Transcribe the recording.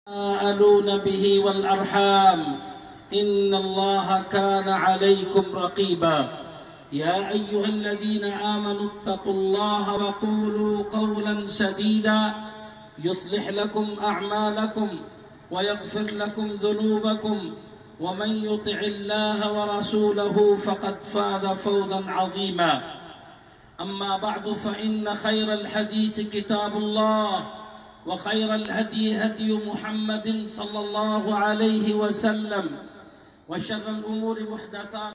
تساءلون به والأرحام إن الله كان عليكم رقيبا يا أيها الذين آمنوا اتقوا الله وقولوا قولا سديدا يصلح لكم أعمالكم ويغفر لكم ذنوبكم ومن يطع الله ورسوله فقد فاز فوزا عظيما. أما بعد فإن خير الحديث كتاب الله وخير الهدي هدي محمد صلى الله عليه وسلم وشر الأمور محدثاتها